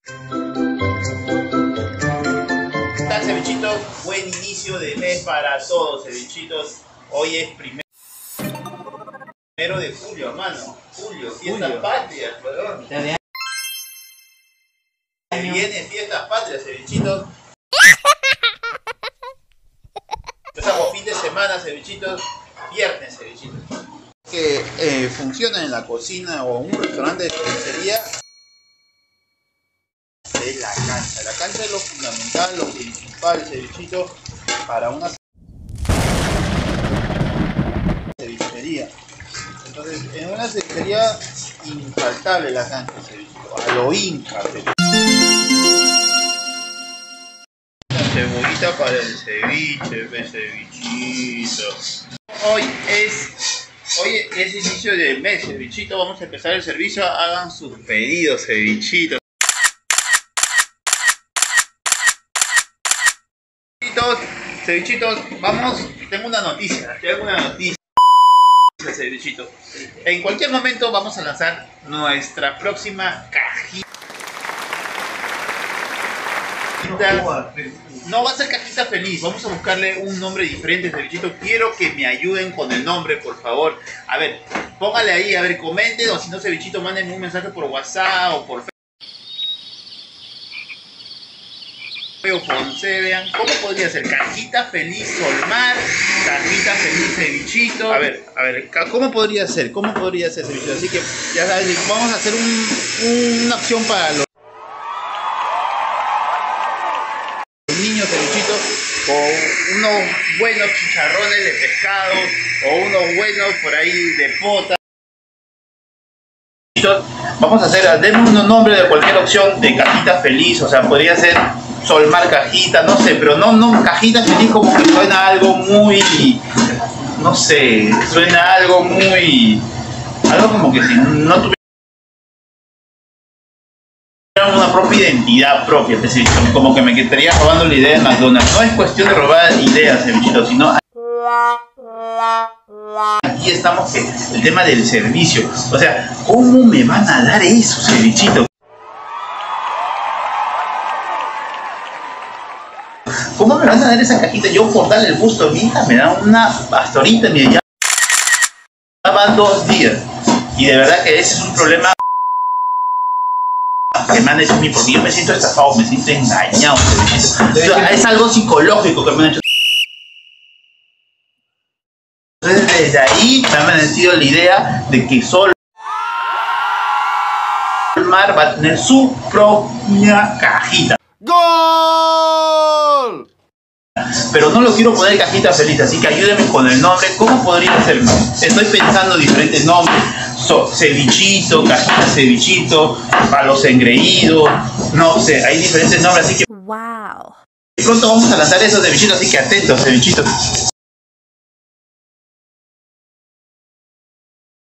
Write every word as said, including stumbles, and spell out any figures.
¿Qué tal, cevichitos? Buen inicio de mes para todos, cevichitos. Hoy es primero de julio, hermano. Julio, fiestas patrias, perdón. Se vienen fiestas patrias, cevichitos. Empezamos fin de semana, cevichitos. Viernes, cevichitos. Que eh, funcionan en la cocina o un restaurante de pizzería. Es la cancha. La cancha es lo fundamental, lo principal, cevichito, para una cevichería. Entonces, en una cevichería infaltable la cancha, cevichito, a lo inca, cevichito. Cebollita para el ceviche, el cevichito. Hoy es, hoy es inicio del mes, cevichito. Vamos a empezar el servicio. Hagan sus pedidos, cevichitos. Cevichitos, vamos, tengo una noticia, tengo una noticia, cevichito. En cualquier momento vamos a lanzar nuestra próxima cajita. No va a ser cajita feliz, vamos a buscarle un nombre diferente, cevichito. Quiero que me ayuden con el nombre, por favor. A ver, póngale ahí, a ver, comenten, o si no, cevichito, mándenme un mensaje por WhatsApp o por Facebook. Ponce, vean, ¿cómo podría ser? Cajita feliz Solmar, cajita feliz cevichito. A ver, a ver, ¿cómo podría ser? ¿Cómo podría ser, cevichito? Así que ya saben, vamos a hacer un, una opción para los niños, cevichito, con unos buenos chicharrones de pescado o unos buenos por ahí de pota. Vamos a hacer, denme un nombre de cualquier opción de cajita feliz, o sea, podría ser Solmar Cajita, no sé, pero no, no, Cajita feliz como que suena algo muy, no sé, suena algo muy, algo como que si no tuviera una propia identidad propia, como que me estaría robando la idea de McDonald's. No es cuestión de robar ideas, cevichito, sino aquí estamos que el tema del servicio. O sea, ¿cómo me van a dar eso, cevichito? ¿Cómo me van a dar esa cajita? Yo por darle el gusto a mi hija me dan una hasta ahorita, mira, ya van dos días. Y de verdad que ese es un problema que me han hecho a mí, porque yo me siento estafado, me siento engañado, cevichito. Es algo psicológico que me han hecho. Entonces desde ahí me han nacido la idea de que Solmar va a tener su propia cajita. ¡Gol! Pero no lo quiero poner cajita feliz, así que ayúdenme con el nombre. ¿Cómo podría ser? Estoy pensando diferentes nombres. So, cevichito, cajita cevichito, palos engreídos, no sé, hay diferentes nombres, así que wow. pronto vamos a lanzar esos cevichitos, así que atentos, cevichitos.